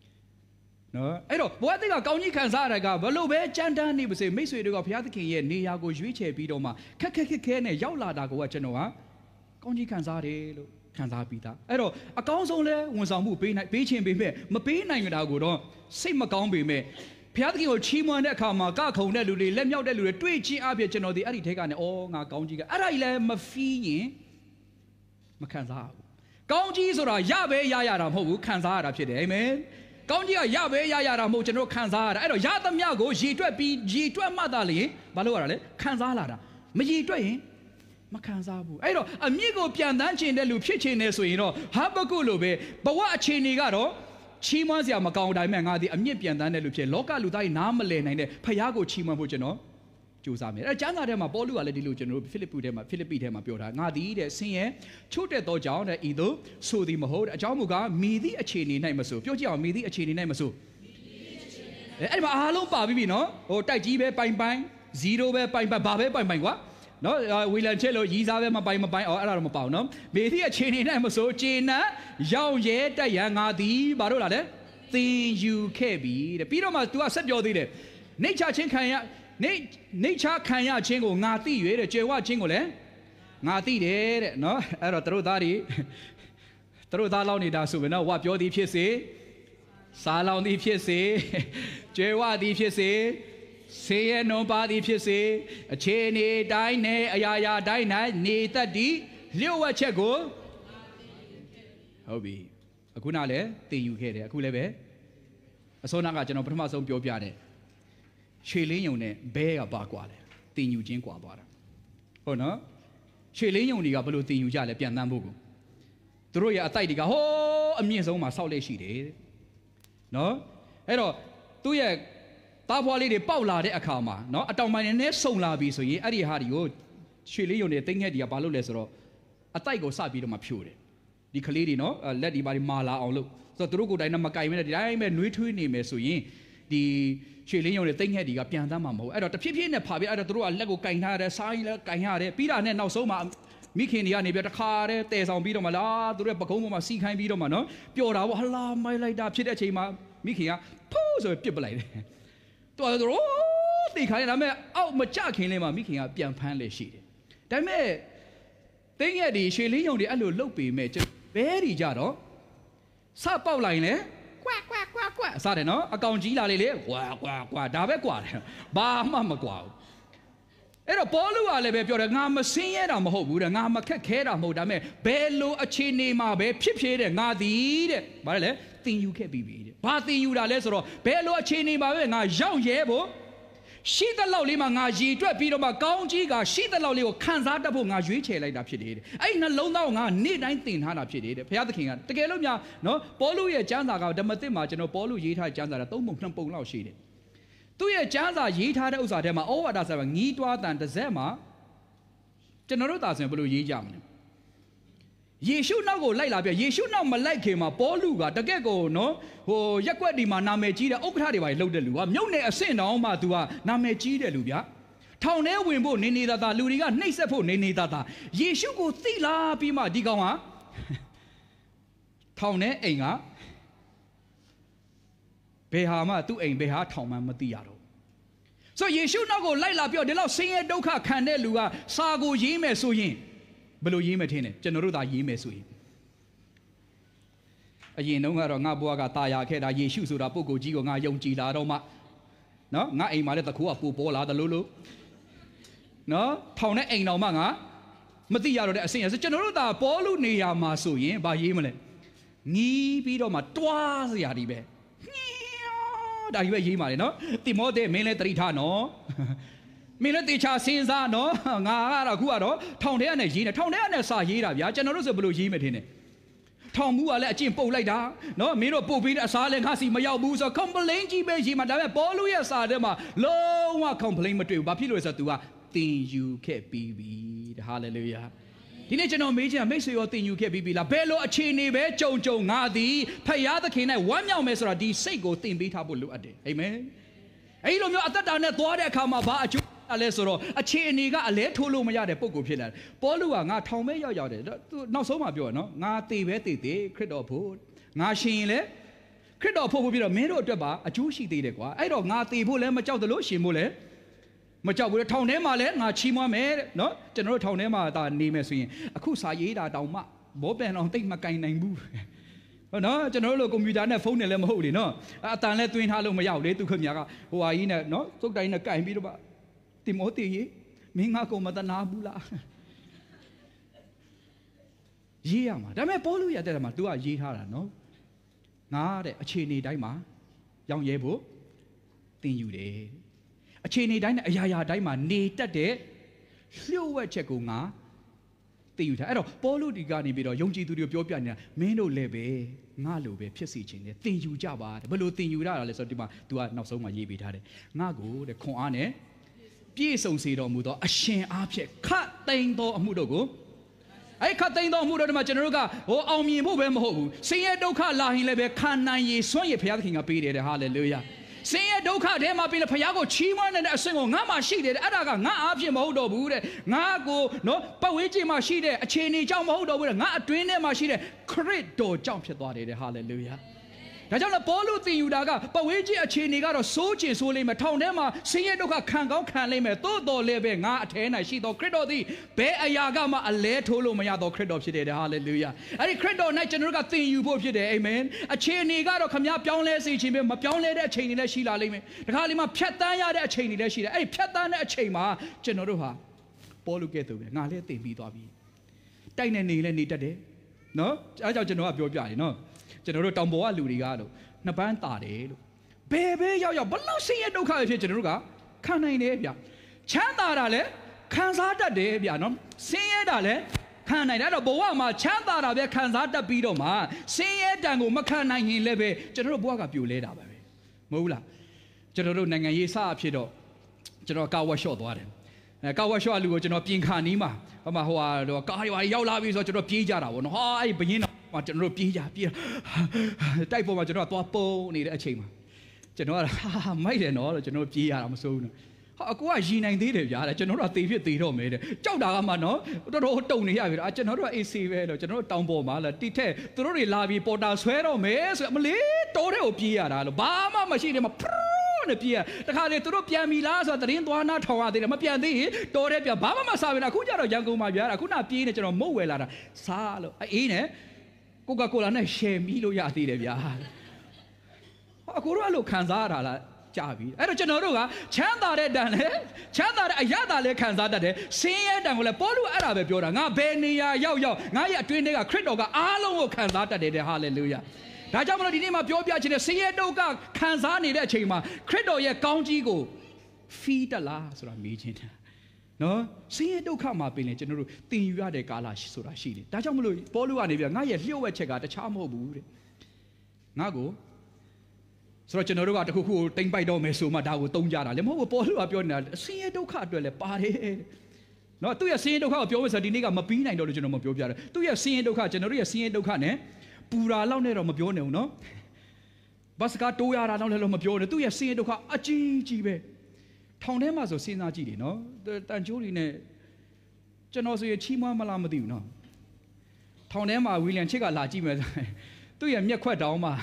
No, I don't. What they got County Kanzaraga, Balobe, Chandan, was a miss to go Piataki, Niago, Juiche, Pidoma, Kakakane, Yaula, Dago, County Kanzare, Kanzapita. I don't. A council was a move, Pachin be me, Mapina, Dago, same account be me. Piataki or Chimo and Kama, Gako, Nelly, let me out the Twitchy Abian, the Aditaka, and all our county. Arale, Mafi, Makanza. Counties or a Yabe Yayara, who Kanzara, amen. County Yabe Yayara, Mojano Kanzara, I don't Yadam Yago, G2 Madali, Balora, Kanzala, Maji, Makanzabu. I don't, amigo Piandanchi in the Lupichine, so you know, Habakulube, but what Chinigaro? Chimazia Macau Diamanga, the Amipian and Lupe, local Ludai Namale, and Payago Chima Bujano, Josame. A Jana Dema Bolu, a delusion, Philippidema Pura, Nadi, the Sine, Chute Dojan, Ido, Sudi Mahod, a Jamuga, Midi a Chini Namasu, Pioja, Midi a Chini Namasu. And Halo Babino, or Tajibe Pine, Zero Pine Babe Pine. No, Willancello, Yizabe, Mabai, or Aramapano. Maybe a chain in Amaso, China, Yao Yet, Yangadi, Barolade, things you can be. The Pidoma to us at your did. Nature Chinkaya, Nature Kaya Chingo, Nati, the Jewa Chingole, Nati did, no, Aratrodari, Trodaloni Dasu, no, what your DPC, Salon DPC, Jewa DPC. Say nobody if you say a chain, dine, a yaya, dine, need that D, Leo Chego. Hobby. A Kunale, the you hear a Kulebe. A Sonaga General Pramason Piopiane. Chilione, Bear Baquale, the new Jinquabara. Oh no? Chilione Gabalu, the new Jale Pianambugu. Throya Tidiga, oh, a means on my solid sheet. No? Hello, 2 years. Tabwali de Paula de Akama, no, at my nest so labi so ye, Adi Hadio, Chili on the thing at the Abalu Lesro, a Taigo Sabi to my pure. The Kalidino, let the body Mala on look. So Drugo Dynamakai, the I may new to name so ye, the Chili on the thing at the Apiandamamo. I don't the Pipi in the Pabi, I don't throw a Lego Kainare, Sila Kainare, Pira and now so much. Miki Yani better car, there's on Bidomala, the Repacoma, sea kind Bidomano, Pure, Allah, my light up, Chidachima, Mikia, pose of people like the kind of out Machakin, making up young panless sheet. That may think at the Shilly on the Alu Lopi major very jaro. Sapa line, quack, Sadeno, a conjila lily, quack, Dabe quad, Ba Mamma quad. And a polo alebe, you're a Nama Sierra Mohobu, a Nama Kakera Modame, Bello a chini mabe, Pipshade, and Nadi, Vale, thing you can be. Party you are less or Bello a chini mabe, and a young yebo. She the lovely mangaji, to a bit of a county, she the lovely Kansata Bungaji, like that she did. I ain't alone now, need 1900 she did. Piata King, the Galumia, no, Polo Janga, the Mathema, no Polo Yita Janga, don't move no Polo she did. 2 years Janga Yita Uzadema, over that's a Nidwa than the Zema. General doesn't blue ye jam. Ye should not go like that, ye should not like him a Poluga, the Gego, no, who Yaquadima Nameji, the Okradi by Lodelu, Mune a sin on Matua, Nameji de Lubia. Town air wimbo, Nini Data, Ludiga, Nisapo, Nini Data. Ye should go Thila Pima Digama. Town air Inga Behama to Ain Beha Toma Matiaro. So ye should not go like Lapio, the Lord sing a doka candelua, Sago Yime Suyin. Below Yimetine, Generuda Yimesui. A Yenonga or Nabuaga Taya, Keda Yeshu, Rapugo, Gigo, Yonji, La Roma. No, not a Maleta Kua Pupola, the Lulu. No, Tone ain't no manga. Matia, the singers, Generuda, Polu Nia Masui, by Yimene. Ni Pidoma, twas the Adibe. That you Yima, no? Timote, military tano. Military since no, Nara Guaro, Town and Gina, Town and Sahira, Generous Blue Jimet. Tom Mua let Jim Po like that. No, Miro Popi, a silent Hasi Mayabuza, a complaint, Jibaji, Madame Poluia Sadema, low complaint material, but people is a two things you can't be. Hallelujah. Teenager major makes you think you can't be la bello a chini, Jojo, Nadi, Payada Kina, 1 young mesra, D. Sego, thing beat up will look at it. Amen. အဲ့လိုမျိုးအသက်တာနဲ့သွားတဲ့အခါမှာဘာအကျိုးလဲဆိုတော့အခြေအနေကအလဲထိုးလို့မရတဲ့ပုံကိုဖြစ်လာတယ်ပေါလုကငါထောင်မဲရောက်တယ်သူနောက်ဆုံးမှပြောရနော်ငါတေပဲတေခရစ်တော်ဖို့ငါရှင်ရင်လေခရစ်တော်ဖို့ပြီးတော့မင်းတို့အတွက်ပါအကျိုးရှိသေးတယ်ကွာအဲ့တော့ငါတေဖို့လည်းမကြောက်တယ်လို့ရှင်ဖို့လည်းမကြောက်ဘူးထောင်ထဲမှာလည်းငါချီးမွမ်းမယ်တဲ့နော်ကျွန်တော်တို့ထောင်ထဲမှာဒါနေမယ်ဆိုရင်အခုစာရေးတာတောင်မှဘောပန်အောင်တိတ်မကင်နိုင်ဘူးဟုတ်နော်ကျွန်တော်တို့လိုကွန်ပျူတာနဲ့ဖုန်းနဲ့လည်းမဟုတ်လေနော်အတန်လည်းတွင်းထားလို့မရဘူးလေသူခင်ဗျာကဟိုဟာကြီးနဲ့နော်သုတ်တိုင်းနဲ့ကင်ပြီးတော့တိမောသေကြီးမင်းငါကောင်မတနာဘူးလားရေးရမှာဒါပေမဲ့ပေါလုရတဲ့မှာ तू ကရေးထားတာနော်ငါတဲ့အခြေအနေတိုင်းမှာရောင်ရဲဖို့သင်ယူတယ်အခြေအနေတိုင်းနဲ့အရာရာတိုင်းမှာနေတတ်တဲ့လျှို့ဝှက်ချက်ကိုငါသင်ယူထားအဲ့တော့ပေါလုဒီကနေပြီးတော့ယုံကြည်သူတွေပြောပြနေတာမင်းတို့လည်းပဲငါလိုပဲဖြစ်စီခြင်းနဲ့သင်ယူကြပါတဲ့ဘယ်လိုသင်ယူရတာလဲဆိုတော့ဒီမှာ तू ကနောက်ဆုံးမှာရေးပေးထားတယ်ငါကိုတဲ့ခွန်အားနဲ့ပြည့်စုံစေတော်မူသောအရှင်အားဖြင့်ခတ်သိမ်းသောအမှုတို့ကိုအဲ့ခတ်သိမ်းသောအမှုတို့မှာကျွန်တော်တို့ကဟိုအောင်မြင်ဖို့ပဲမဟုတ်ဘူးဆင်းရဲဒုက္ခလာရင်လည်းပဲခံနိုင်ရည်စွန့်ရည်ဘုရားသခင်ကပေးတယ်ဟာလေလုယာဆင်းရဲဒုက္ခထဲမှာပြီးလေဘုရားကိုချီးမွမ်းနေတဲ့အဆင့်ကိုငါမှရှိတယ်အဲ့ဒါကငါအားဖြင့်မဟုတ်တော့ဘူးတဲ့ငါကိုနော်ပတ်ဝန်းကျင်မှာရှိတဲ့အခြေအနေကြောင့်မဟုတ်တော့ဘူးတဲ့ငါအတွင်းထဲမှာရှိတဲ့ခရစ်တော်ကြောင့်ဖြစ်သွားတယ်ဟာလေလုယာဒါကြောင့်လည်းပေါလုသင်ယူတာကပတ်ဝန်းကျင်အခြေအနေကတော့စိုးကျင်ဆိုးလိမ့်မယ်ထောင်ထဲမှာဆင်းရဲဒုက္ခခံကောင်းခံလိမ့်မယ်သို့တော်လည်းပဲငါအထဲ၌ရှိသောခရစ်တော်သည်ဘယ်အရာကမှအလဲထိုးလို့မရသောခရစ်တော်ဖြစ်တယ်ဟာလေလုယာအဲ့ဒီခရစ်တော်၌ကျွန်တော်တို့ကသင်ယူဖို့ဖြစ်တယ်အာမင်အခြေအနေကတော့ခမည်းပြောင်းလဲစေခြင်းပဲမပြောင်းလဲတဲ့အချိန်တွေလည်းရှိလာလိမ့်မယ်တခါလေမှဖြတ်တန်းရတဲ့အချိန်တွေလည်းရှိတယ်အဲ့ဒီဖြတ်တန်းတဲ့အချိန်မှာကျွန်တော်တို့ဟာပေါလုကဲ့သို့ပဲငါလည်းသင်ပြီးသွားပြီတိုက်နေနေလည်းနေတတ်တယ်နော်အဲကြောင့်ကျွန်တော်ကပြောပြရင်နော်ကျွန်တော်တို့တောင်ပေါ်ကလူတွေကတော့နှစ်ပန်းတာတယ်လို့ဘယ်ပဲရောက်ဘလောက်ဆင်းရဲဒုက္ခဖြစ်ကျွန်တော်တို့ကခံနိုင်တယ်ဗျချမ်းသာတာလည်းခံစားတတ်တယ်ဗျနော်ဆင်းရဲတာလည်းခံနိုင်တယ်အဲ့တော့ဘဝမှာချမ်းသာတာပဲခံစားတတ်ပြီးတော့မှဆင်းရဲတံကိုမခံနိုင်ရင်လည်းပဲကျွန်တော်တို့ဘဝကပြိုလဲတာပဲမဟုတ်လားကျွန်တော်တို့နိုင်ငံရေးစအဖြစ်တော့ကျွန်တော်ကာဝတ်လျှော့သွားတယ်ကာဝတ်လျှော့လူကိုကျွန်တော်ပြင်ခါနီးမှာဟိုမှာကားတွေရောက်လာပြီဆိုတော့ကျွန်တော်ပြေးကြတာပေါ့နော်ဟာအဲ့ဘရင်မှာကျွန်တော်တို့ပြေးတိုက်ပေါ်မှာကျွန်တော်ကသွားပုံနေတဲ့အချိန်မှာကျွန်တော်ကမိုက်တယ်နော်လို့ကျွန်တော်ပြေးရတာမစိုးဘူးနော်ဟာအကူကရည်နိုင်သေးတယ်ဗျာတဲ့ကျွန်တော်တို့ကသေဖြစ်သေတော့မယ်တဲ့ကြောက်တာကမှနော်တော်တော်တုံနေရပြီကျွန်တော်တို့က AC ပဲလို့ကျွန်တော်တို့တောင်ပေါ်မှာလာတိထက်သူတို့တွေလာပြီးပေါ်တာဆွဲတော့မယ်ဆိုမလေးတိုးတဲ့ကိုပြေးရတာလို့ဘာမှမရှိတယ်မှာနဲ့ပြေးရတခါလေသူတို့ပြန်ပြီလားဆိုတော့သတင်းသွားနာထောင်ရသေးတယ်မပြန်သေးရင်တော်တဲ့ပြန်ဘာမှမစားဘူးလားအခုကျတော့ရန်ကုန်မှာဗျာအခုနပြေးနေကျွန်တော်မုတ်ဝယ်လာတာစားလို့အေးနဲ့ကိုကာကိုလာနဲ့ရှယ်မီလို့ရသေးတယ်ဗျာအခုတော့အဲ့လိုခံစားရတာလားကြာပြီအဲ့တော့ကျွန်တော်တို့ကချမ်းသာတဲ့တန်နဲ့ချမ်းသာတဲ့အရသာလည်းခံစားတတ်တယ်ဆင်းရဲတန်ကိုလည်းပေါလုအဲ့ဒါပဲပြောတာငါဘယ်နေရာရောက်ငါရဲ့အတွင်းထဲကခရစ်တော်ကအားလုံးကိုခံစားတတ်တယ်ဟာလေလုယာဒါကြောင့်မလို့ဒီနေ့မှာပြောပြချင်တဲ့ဆင်းရဲဒုက္ခခံစားနေတဲ့အချိန်မှာခရစ်တော်ရဲ့ကောင်းကြီးကိုဖီးတလားဆိုတာမေးချင်တယ်နော်ဆင်းရဲဒုက္ခမှာပြင်လေကျွန်တော်တို့သင်ယူရတဲ့ကာလဆိုတာရှိတယ်ဒါကြောင့်မလို့ပေါလုကနေပြီးငါရဲ့လျှို့ဝှက်ချက်ကတခြားမဟုတ်ဘူးတဲ့ငါကိုဆိုတော့ကျွန်တော်တို့ကတခုခုကိုတိမ့်ပိုက်တော့မယ်ဆိုမှဒါကိုတုံးကြတာလေမဟုတ်ဘူးပေါလုကပြောနေတာဆင်းရဲဒုက္ခအတွက်လည်းပါတယ်နော်သူ့ရဲ့ဆင်းရဲဒုက္ခကိုပြောမယ်ဆိုတော့ဒီနေ့ကမပြီးနိုင်တော့လို့ကျွန်တော်မပြောပြတယ်သူ့ရဲ့ဆင်းရဲဒုက္ခကျွန်တော်တို့ရဲ့ဆင်းရဲဒုက္ခနဲ့ပူရာလောက်နဲ့တော့မပြောနိုင်ဘူးနော်ဘတ်စကားတိုးရတာလောက်လည်းမပြောနဲ့သူ့ရဲ့ဆင်းရဲဒုက္ခအကြီးကြီးပဲထောင်ထဲမှာဆိုစဉ်းစားကြည့်တယ်နော်တန်ချိုးတွေနဲ့ကျွန်တော်ဆိုရင်ချီးမွမ်းမလားမသိဘူးနော်ထောင်ထဲမှာဝီလျံချစ်ကလာကြည့်မယ်သူ့ရဲ့မျက်ခွက်တောင်းမှာ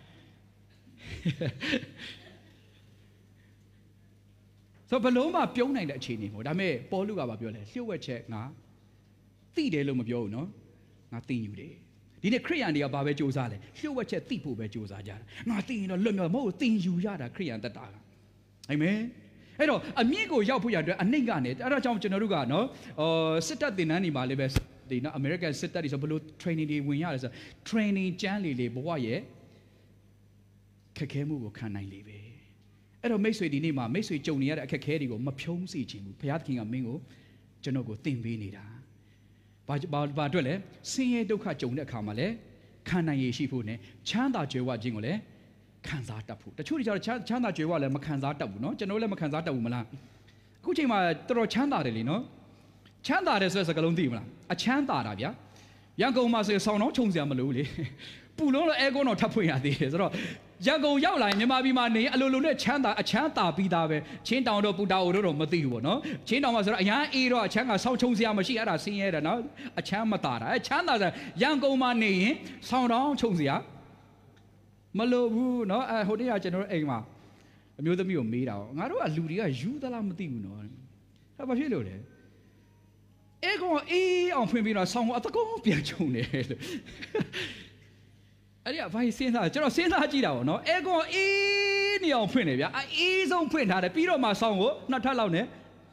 ဆိုဘလုံးမှာပြုံးနိုင်တဲ့အခြေအနေပေါ့ဒါပေမဲ့ပေါလုကဘာပြောလဲလျှို့ဝှက်ချက်ငါသိတယ်လို့မပြောဘူးနော်ငါသိယူတယ်ဒီနေ့ခရိယန်တွေကဘာပဲစူးစမ်းလဲလျှို့ဝှက်ချက်သိဖို့ပဲစူးစမ်းကြတာငါသိရင်တော့လွတ်မြောက်မဟုတ်သိယူရတာခရိယန်တတ်တာအာမင်အဲ့တော့အမြင့်ကိုရောက်ဖို့ရအတွက်အနှိမ့်ကနေအဲ့ဒါကြောင့်ကျွန်တော်တို့ကနော်စစ်တပ်တင်တန်းနေပါလေပဲဒီနော် American စစ်တပ်တွေဆိုဘလို့ training တွေဝင်ရတယ်ဆို training ကျန်းလေဘဝရဲ့ခက်ခဲမှုကိုခံနိုင်လေပဲအဲ့တော့မိတ်ဆွေဒီနေ့မှာမိတ်ဆွေကြုံနေရတဲ့အခက်ခဲတွေကိုမဖြုံးစေချင်ဘူးဘုရားသခင်ကမင်းကိုကျွန်တော်ကိုသင်ပေးနေတာဘာအတွက်လဲဆင်းရဲဒုက္ခကြုံတဲ့အခါမှာလဲခံနိုင်ရရှိဖို့နဲ့ချမ်းသာကြွယ်ဝခြင်းကိုလည်းခံစားတတ်ဖို့တချို့တွေကျတော့ချမ်းသာကြွယ်ဝလည်းမခံစားတတ်ဘူးเนาะကျွန်တော်လည်းမခံစားတတ်ဘူးမလားအခုချိန်မှာတော်တော်ချမ်းသာတယ်လीเนาะချမ်းသာတယ်ဆိုတဲ့စကားလုံးသိမလားအချမ်းသာတာဗျာရန်ကုန်မှာဆိုရင်ဆောင်းတော့ခြုံစရာမလိုဘူးလေပူလုံးတော့အဲကွန်းတော့ထပ်ဖွင့်ရသေးတယ်ဆိုတော့ရန်ကုန်ရောက်လာရင်မြန်မာပြည်မှာနေအလိုလိုနဲ့ချမ်းသာပြီးသားပဲချင်းတောင်တော့ပူတာအိုတော့မသိဘူးပေါ့နော်ချင်းတောင်မှာဆိုတော့အရန်အေးတော့အချမ်းကစောင်းချုံစရာမရှိအဲ့ဒါဆင်းရဲတယ်နော်အချမ်းမတာတာချမ်းသာတယ်ရန်ကုန်မှာနေရင်ဆောင်းတောင်ချုံစရာမလိုဘူးနော်ဟိုတည်းကကျွန်တော်တို့အိမ်မှာအမျိုးသမီးကိုမေးတာငါတို့ကလူတွေကယူသလားမသိဘူးနော်ဟာဘာဖြစ်လို့လဲအဲ့ကောင်အေးအောင်ဖွင့်ပြီးတော့ဆောင်းအတကုံးပြန်ချုံတယ်လို့အဲ့ဒီကဘာစဉ်းစားကျွန်တော်စဉ်းစားကြည့်တာပေါ့နော်အဲကောင်အေးနေအောင်ဖွင့်နေဗျာအေးဆုံးဖွင့်ထားတယ်ပြီးတော့မှဆောင်းကိုနှစ်ထပ်လောက်နဲ့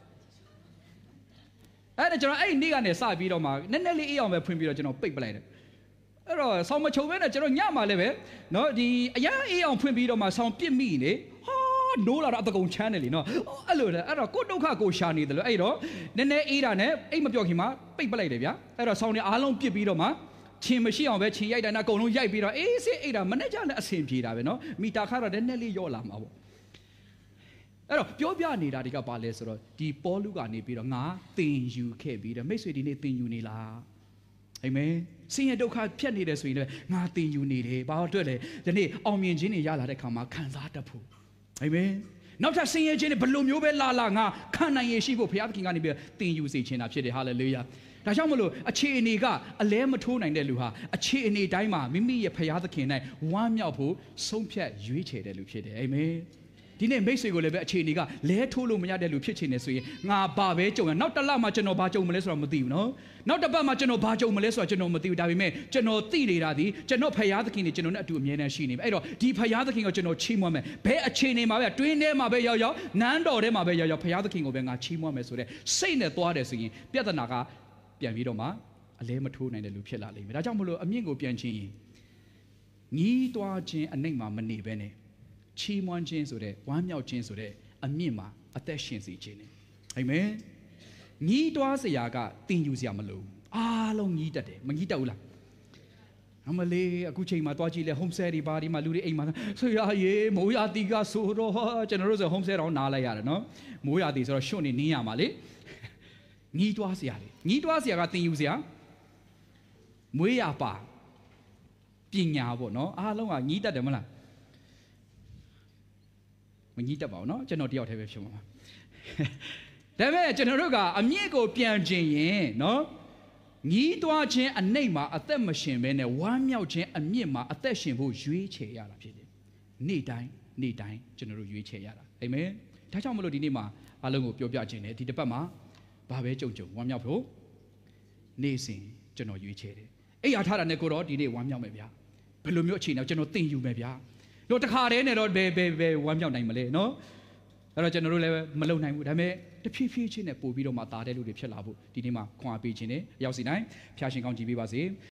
အဲ့ဒါကျွန်တော်အဲ့နေ့ကနေစပြီးတော့မှနည်းနည်းလေးအေးအောင်ပဲဖွင့်ပြီးတော့ကျွန်တော်ပိတ်ပလိုက်တယ်အဲ့တော့ဆောင်းမချုံပဲနဲ့ကျွန်တော်ညမှာလည်းပဲနော်ဒီအရာအေးအောင်ဖွင့်ပြီးတော့မှဆောင်းပြစ်မိနေဟာနိုးလာတော့အတကုံချမ်းတယ်လीနော်အဲ့လိုလေအဲ့တော့ကိုဒုက္ခကိုရှာနေတယ်လို့အဲ့တော့နည်းနည်းအေးတာနဲ့အိတ်မပြော့ခင်မှာပိတ်ပလိုက်တယ်ဗျာအဲ့တော့ဆောင်းနေအားလုံးပြစ်ပြီးတော့မှချင်းမရှိအောင်ပဲချင်းရိုက်တာနဲ့အကုန်လုံးရိုက်ပြီးတော့အေးစစ်အိတ်တာမနဲ့ကြနဲ့အဆင်ပြေတာပဲနော်မီတာခါတော့နည်းနည်းလေးရော့လာမှာပေါ့အဲ့တော့ပြောပြနေတာဒီကပါလဲဆိုတော့ဒီပေါလုကနေပြီးတော့ငါသင်ယူခဲ့ပြီးတော့မိတ်ဆွေဒီနေ့သင်ယူနေလားအာမင်ဆင်းရဲဒုက္ခဖြတ်နေတယ်ဆိုရင်လည်းငါသင်ယူနေတယ်ဘာလို့အတွက်လဲဒီနေ့အောင်မြင်ခြင်းတွေရလာတဲ့ခါမှာခံစားတတ်ဖို့အာမင်နောက်ထပ်ဆင်းရဲခြင်းတွေဘယ်လိုမျိုးပဲလာငါခံနိုင်ရရှိဖို့ဘုရားသခင်ကနေပြီးသင်ယူစေခြင်းတာဖြစ်တယ်ဟာလေလုယာဒါကြောင့်မလို့အခြေအနေကအလဲမထိုးနိုင်တဲ့လူဟာအခြေအနေတိုင်းမှာမိမိရဲ့ဖခင်သခင်၌ဝမ်းမြောက်ဖို့ဆုံးဖြတ်ရွေးချယ်တဲ့လူဖြစ်တယ်အာမင်ဒီနေ့မိတ်ဆွေကိုလည်းပဲအခြေအနေကလဲထိုးလို့မရတဲ့လူဖြစ်ချင်နေဆိုရင်ငါဘာပဲကြုံရနောက်တစ်လမှကျွန်တော်ဘာကြုံမလဲဆိုတော့မသိဘူးနော်နောက်တစ်ပတ်မှကျွန်တော်ဘာကြုံမလဲဆိုတော့ကျွန်တော်မသိဘူးဒါပေမဲ့ကျွန်တော်သိနေတာဒီကျွန်တော်ဖခင်သခင်နဲ့ကျွန်တော်နဲ့အတူအမြဲတမ်းရှိနေပြီအဲ့တော့ဒီဖခင်သခင်ကိုကျွန်တော်ချီးမွမ်းမယ်ဘယ်အခြေအနေမှာပဲတွင်းထဲမှာပဲရောက်နန်းတော်ထဲမှာပဲရောက်ဖခင်သခင်ကိုပဲငါချီးမွမ်းမယ်ဆိုတဲ့စိတ်နဲ့သွားတယ်ဆိုရင်ပြဿနာကပြန်ပြီးတော့မှအလဲမထိုးနိုင်တဲ့လူဖြစ်လာလိမ့်မယ်ဒါကြောင့်မလို့အမြင့်ကိုပြန်ချင်းရင်ညီးတွားခြင်းအနှိမ့်မှာမနေဘဲနဲ့ချီးမွမ်းခြင်းဆိုတဲ့ဝမ်းမြောက်ခြင်းဆိုတဲ့အမြင့်မှာအသက်ရှင်စေခြင်းနဲ့အာမင်ညီးတွားစရာကတင်ယူစရာမလိုအားလုံးညီးတတ်တယ်မညီးတတ်ဘူးလားအမလေးအခုချိန်မှာတွားကြည့်လဲ home stay တွေဘာဒီမှာလူတွေအိမ်မှာဆရာရေမိုးရာတီကဆိုတော့ကျွန်တော်တို့ဆို home stay တော့နားလိုက်ရတယ်နော်မိုးရာတီဆိုတော့ရွှွန့်နေနင်းရမှာလေညီးတွားစရာလေညီးတွားစရာကတင်ယူစရာမွေးရပါပညာပေါ့နော်အားလုံးကညီးတတ်တယ်မလားမညီးတတ်ပါဘူးနော်ကျွန်တော်တယောက်တည်းပဲဖြစ်မှာဒါပေမဲ့ကျွန်တော်တို့ကအမြင့်ကိုပြန်ခြင်းရင်နော်ညီးတွားခြင်းအနှိမ့်မှာအသက်မရှင်ဘဲနဲ့ဝမ်းမြောက်ခြင်းအမြင့်မှာအသက်ရှင်ဖို့ရွေးချယ်ရတာဖြစ်တယ်နေ့တိုင်းကျွန်တော်တို့ရွေးချယ်ရတာအာမင်ဒါကြောင့်မလို့ဒီနေ့မှာအားလုံးကိုပြောပြခြင်းနဲ့ဒီတစ်ပတ်မှာဘာပဲကြုံဝမ်းမြောက်ဖို့နေ့စဉ်ကျွန်တော်ရွေးချယ်တယ်အဲ့ရထားတာနဲ့ကိုတော့ဒီနေ့ဝမ်းမြောက်မယ်ဗျာဘယ်လိုမျိုးအခြေအနေကျွန်တော်သင်ယူမယ်ဗျာလို့တခါတည်းနဲ့တော့ဘယ်ဝမ်းမြောက်နိုင်မလဲနော်အဲ့တော့ကျွန်တော်တို့လည်းမလုံနိုင်ဘူးဒါပေမဲ့တဖြည်းဖြည်းချင်းနဲ့ပို့ပြီးတော့မှတာတဲ့လူတွေဖြစ်လာဖို့ဒီနေ့မှာခွန်အားပေးခြင်းနဲ့ရောက်စီနိုင်ဖျားရှင်ကောင်းကြည်ပေးပါစေ